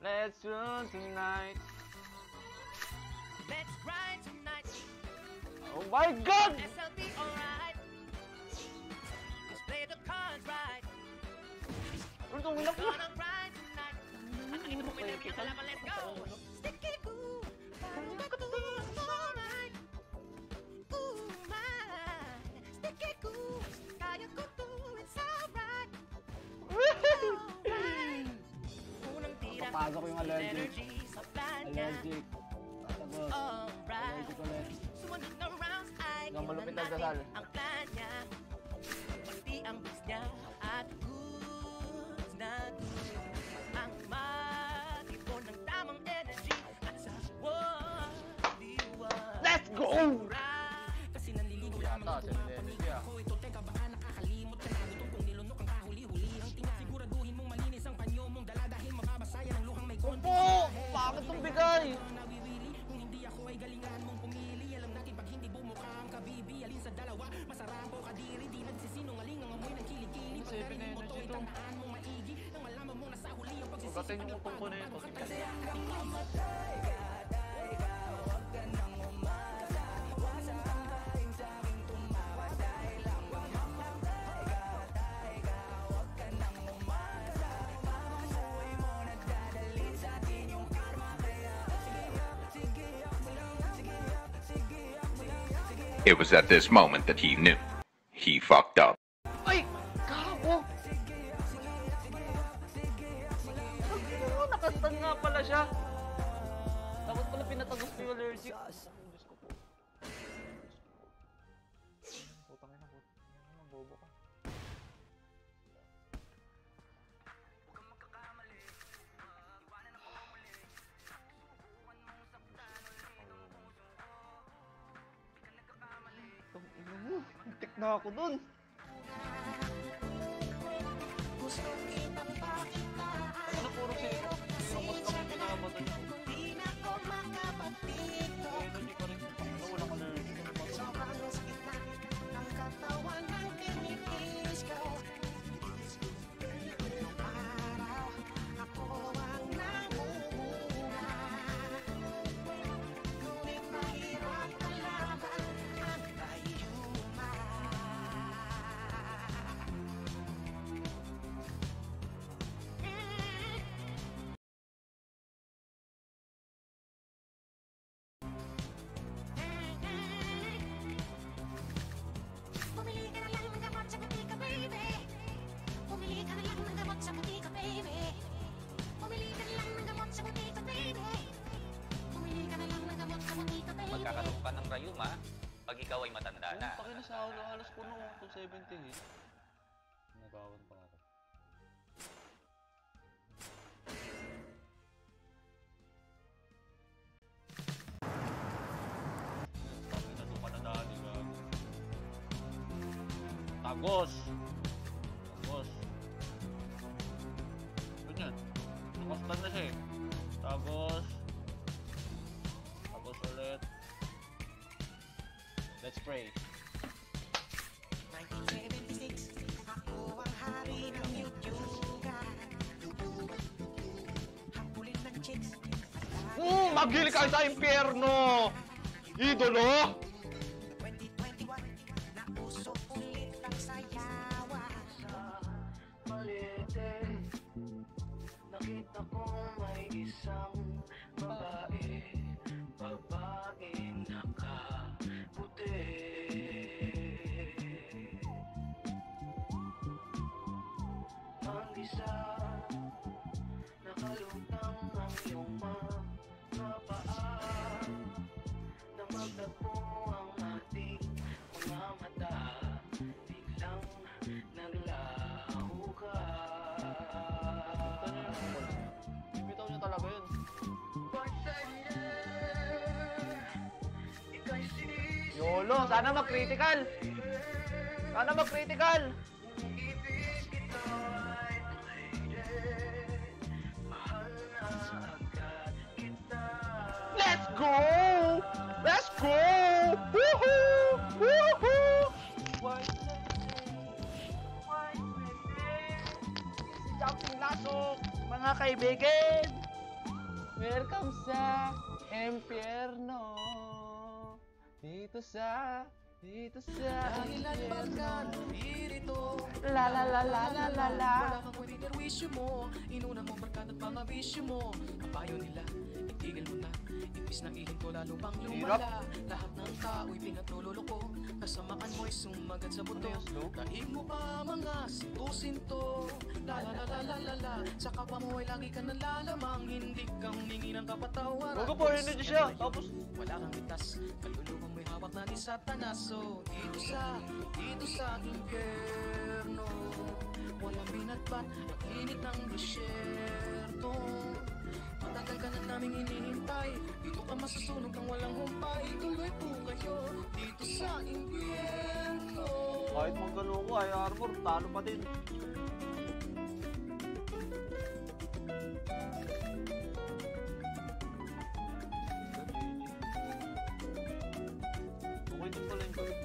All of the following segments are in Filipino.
Let's run tonight. Let's ride tonight. Oh my God! SLB alright. Let's play the cards right. Ano itong wilak mo? Gonna ride tonight. At ano mo may yung kalaban, let's go. Sticky goo. Parang alright. Ooh my. Sticky goo. Kaya ko to, it's alright. Unang tira. Papasok yung allergic. Energy sa plan niya. Allergic. Tatagos. Alright. Allergic ulit. Sumunod na rounds ay Hanggang malupit ginawa ang dasal. natin ang plan niya. Pati ang bis niya at goods na goods. Ang matipon ng tamang energy at sa waliwan. Let's go! Kasi nanliligo lamang Yata, ang tumapanig ako. Ito teka baka nakakalimot ka na. Gutom kong nilunok ang kahuli-huli. Ang tinga siguraduhin mong malinis ang panyo mong dala dahil mababasaya ng luhang may konti. Opo! Bakit itong bigay? Nawiwili kung hindi ako ay galingan mong pumili. Alam natin pag hindi bumukha ang kabibi. Alin sa dalawa masarap o kadiri. Di nagsisinungaling ang amoy ng kilikili. Pag narinig mo to itandaan mong maigi. Nang malaman mo na sa huli ang pagsisisi. Pagkatin yung utong ko na ito. Kasi ang mamatay ka, day ka. Huwag ka nang umasa. Wasa ang kain sa aking tumawa. Dahil lang mamamatay ka, day ka. Huwag ka nang umasa. Mamamuhay mo na dadalhin sa atin yung karma. Kaya sige up mo lang. Sige up, sige up mo lang. It was at this moment that he knew. He fucked up. Ay! Gago! Oh, nakastan nga pala siya. Dapat pala pinatagos ko yung allergic. Diyos ko po. Putang ina, bobo ka. Itong ino mo, muntik na ako dun. Ano puro sino? Lumos ka mo pinakabatay ko. Energy ka rin. Ano, walang allergic. Magkakaroon ka ng rayuma pag ikaw ay matanda na. Paki na sa halos puno. 270 eh. Nagawan pa ako. Paki na na dali ka. Tagos! Tagos. Ganyan. Nakostan na siya eh. Tagos. Tagos ulit. Let's pray. 1976, ako ang hari ng YouTube. Habulin ng chicks. Magili ka sa impyerno! Idolo! 2021, nauso ulit ang sayawan. Malete, nakita ko may isang babae. Babaeng nakaputi. Ang isa, nakalutang ang iyong mga paa. Na magtagpo ang ating mga mata. Biglang naglaho ka. Bitaw niya talaga yun. Yolo, sana mag-critical! Sana mag-critical! Let's go! Let's go! Woohoo! Woohoo! Jumping lasok, mga kaibigan! Welcome sa impyerno. Dito sa impyerno. La la la la la la la. Wala kang pwedeng perwisyo mo. Inuna mo barkada at mga bisyo mo. Ang payo nila, itigil mo na. Imbis na ihinto lalo pang lumala. Lahat ng tao'y pinagluloko. Kasamaan mo'y sumagat sa buto. Daig mo pa mga sinto-sinto. La la la la la la la. Sa kapwa mo ay lagi ka nalalamang. Hindi ka humingi ng kapatawaran. Bago po, hindi siya. Tapos, Wala kang itas. Kaluluwa mo'y hawak na ni Satanas. So, dito sa impyerno. Walang binatbat, ang init ng disyerto. Matagal ka na naming hinihintay. Dito ka masusunog ng walang humpay. Tuloy po kayo dito sa impyerno. kahit magano ko ay armor, talo pa din. Okay din pala yung gawin.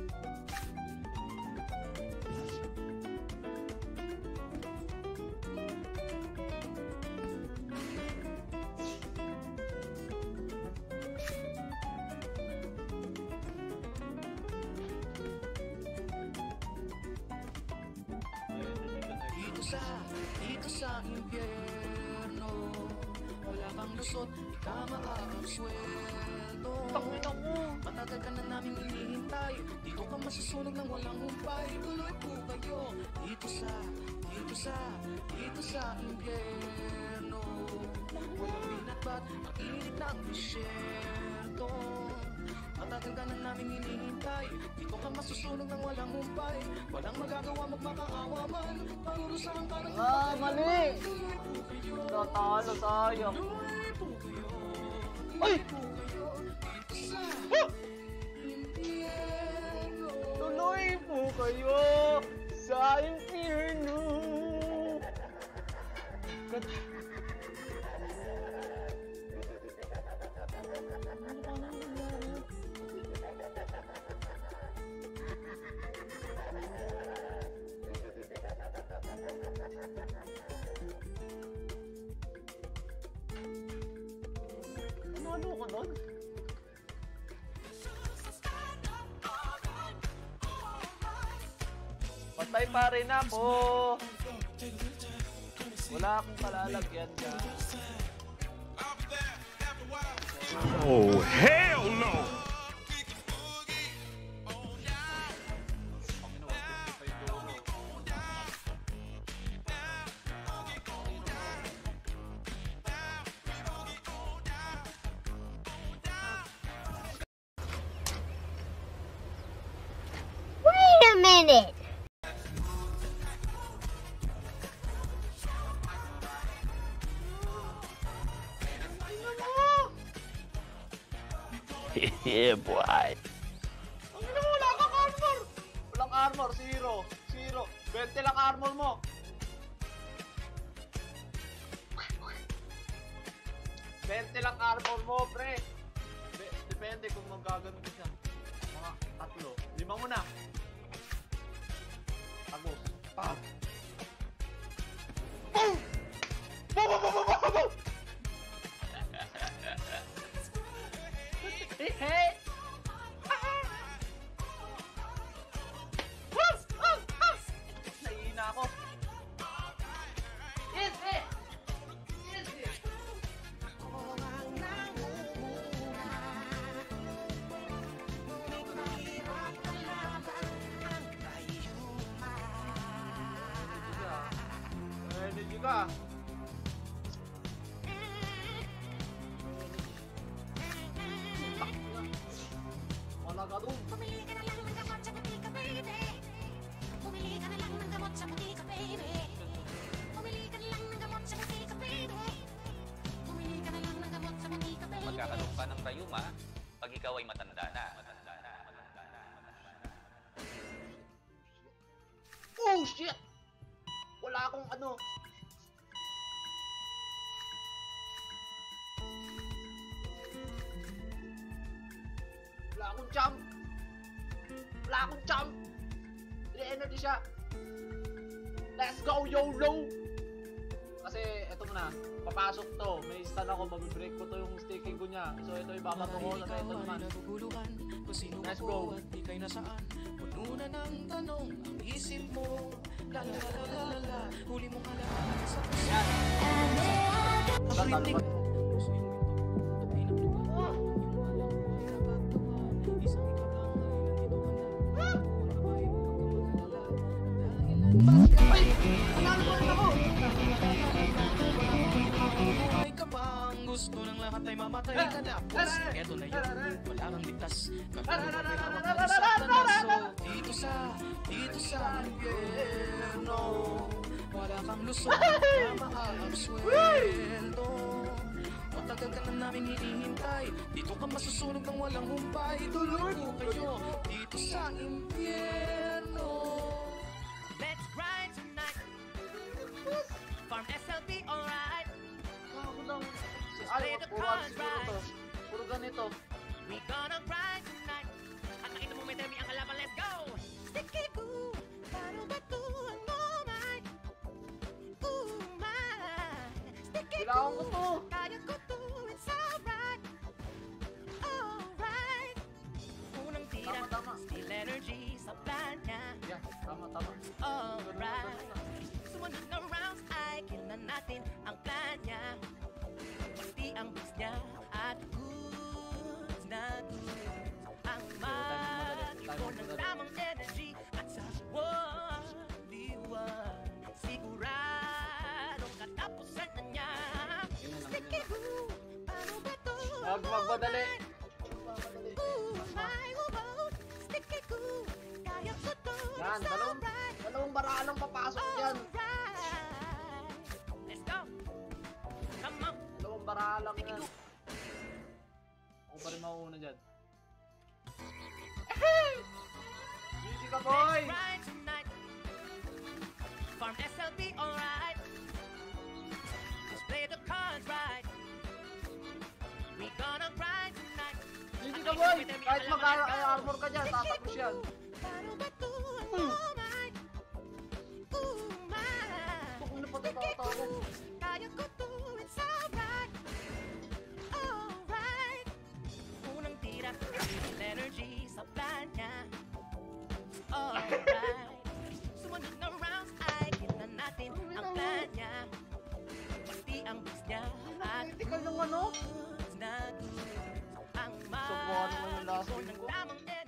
Dito sa impyerno. Wala kang lusot, di ka maaabsweldo. Tangina mo! Matagal ka na namin hinihintay. Dito ka masusunog ng walang humpay. Tuloy po kayo dito sa impyerno. Walang binatbat, ang init ng disyerto. Matagal ka na namin hinihintay. Dito ka masusunog ng walang humpay. Walang magagawa magmakaawa man. Parurusahan ka ng Mali! Natalo, sayang. Ay! Tuloy po kayo sa impyerno. Ano ka doon? Patay pa rin ako. Wala akong kalalagyan ka. Oh, hell no! Wait a minute. Yeah, boy. Wala kang armor! Walang armor, zero. 20 lang armor mo. Bente lang armor mo, pre. Depende kung magkaganon ka siya. Mga 3. 5 mo na. Tagos. Boom! Boom! Boom! Boom! Boom! Boom! Boom! Hey! Nahihina ako. Easy! Easy! Energy ka. Wala ka doon. Bumili ka na lang ng gamot sa butika, baby. Bumili ka na lang ng gamot sa butika, baby. Bumili ka na lang ng gamot sa butika, baby. Bumili ka na lang ng gamot sa butika, baby. Magkakaroon ka ng rayuma pag ikaw ay matanda na. Oh, shit! Wala akong ano. Wala akong jump. Wala akong jump. Energy siya. Let's go, YOLO! Kasi, eto muna na. Papasok to. May stun ako. Mabibreak ko to yung sticky ko niya. So ito ibabato ko sa ito naman. Let's go. Puno na ng tanong ang isip mo. La la la la la la. Huli mo kalaban sa puso. Tatalon. Ay kapang gusto ng lahat ay mamatay ka tapos eto na yun, wala kang ligtas. Dito sa impyerno wala kang lusot na maaaksweldo. Matagal ka na namin hinihintay, dito ka masusunog ng walang humpay. Tuloy ko kayo dito sa impyerno. Let's grind tonight. Farm SLB, alright. Ay, puro to. Puro ganito. We gonna grind tonight. At nakita mo may demi ang kalaban, let's go! Sticky boo, paano ba to ang moment? Ooh, my. Sticky Kailangan ko boo, to. kaya ko to, it's alright. Alright. Unang tira, Tama. still energy sa plan niya. Yeah, tama. Alright. Sumunod na rounds ay kilala natin ang plan niya. Pati ang boss niya at goods na goods. Ang mag-ipon ng tamang energy at sa waliwan. Siguradong katapusan na niya. Sticky boo, paano ba to Wag magmadali. Ooh, my, ooh, sticky boo, kaya ko to, Yan, it's alright. dalawang baralang papasok yan. Alright. Let's go! Come on! Dalawang baralang yan. Ako pa rin mauuna dyan. GG ka, boy! Let's ride tonight. Farm SLB, alright. Let's play the cards right. We gonna grind tonight. GG ka, boy! Kahit mag-armor ka dyan, tatapos yan. Paano ba to ang moment? Ooh, my. Kung ano pa ito ako. Kaya ko to, it's alright. Alright. Unang tira, still energy sa plan niya. Alright. Sumunod na rounds ay kilala natin ang plan niya. Pati ang boss niya at Critical yung ano? goods na goods. Ang So, kung ano man yung last mag-ipon win ng ko. tamang energy